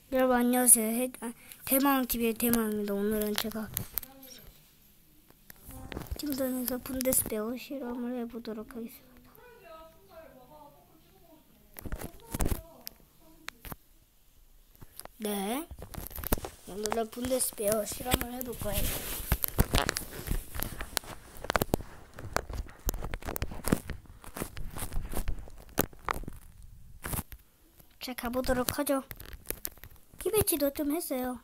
여러분 안녕하세요. 대망TV의 대망입니다. 오늘은 제가 팀전에서 분데스베어 실험을 해보도록 하겠습니다. 네, 오늘은 분데스베어 실험을 해볼 거예요. 자, 가보도록 하죠. 키배치도 좀 했어요.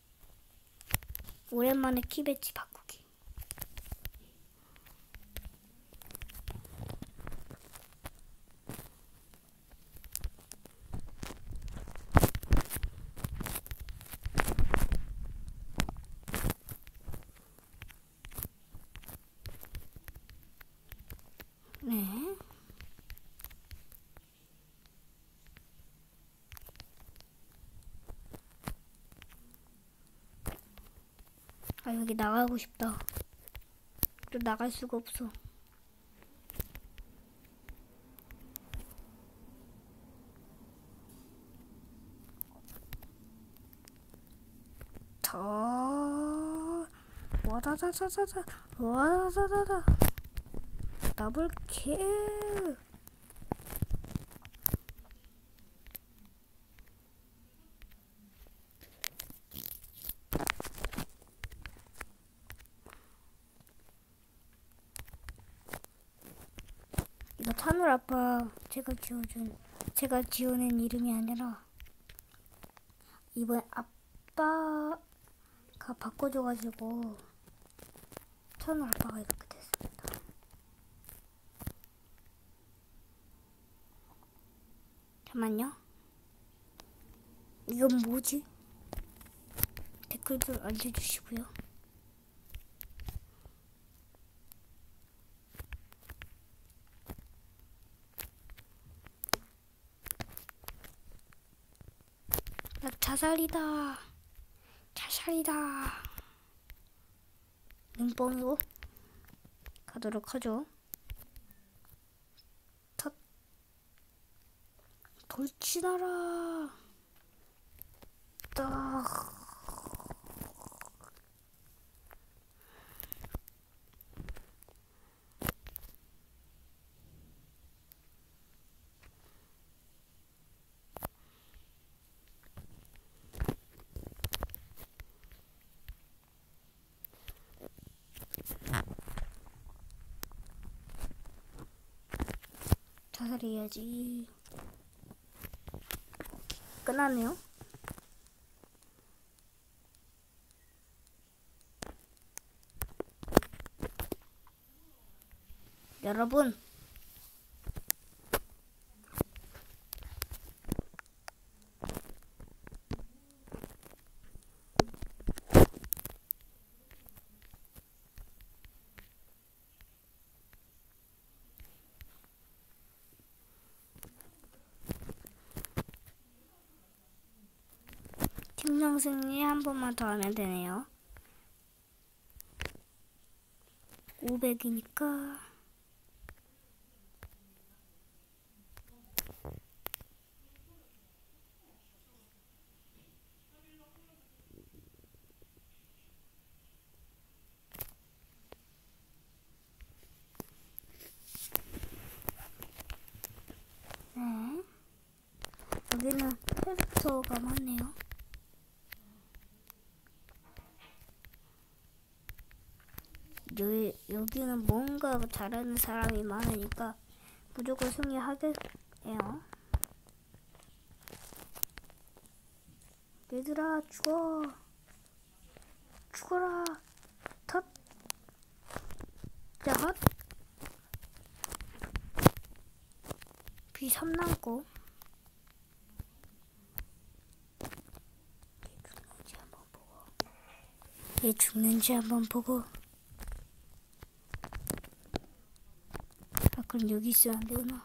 오랜만에 키배치 바꾸기. 네. 아, 여기 나가고 싶다. 또 나갈 수가 없어. 와다다다다다 와다다다다 더블킬. 이거 타누 아빠 제가 지어낸 이름이 아니라 이번에 아빠가 바꿔줘가지고 타누 아빠가 이렇게 됐습니다. 잠깐만요. 이건 뭐지? 댓글도 알려주시고요. 나 자살이다. 눈뽕이고 가도록 하죠. 돌진하라. 딱. 자살해야지. 끝났네요. 여러분, 팀장 승리 한 번만 더 하면 되네요. 500이니까 네. 여기는 캐릭터가 많네요. 여기는 뭔가 잘하는 사람이 많으니까 무조건 승리하겠네요. 얘들아, 죽어라. 텄. 자, 헛. B3 남고 얘 죽는지 한번 보고. 아, 그럼 여기 있으면 안 되구나.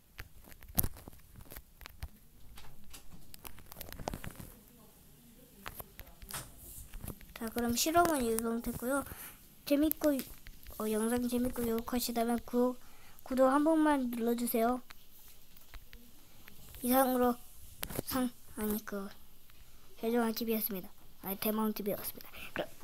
자, 그럼 실험은 이 상태고요. 영상 재밌고 유익하시다면 구독 한 번만 눌러주세요. 이상으로 해적왕 TV였습니다. 아니, 대마운 TV였습니다. 그럼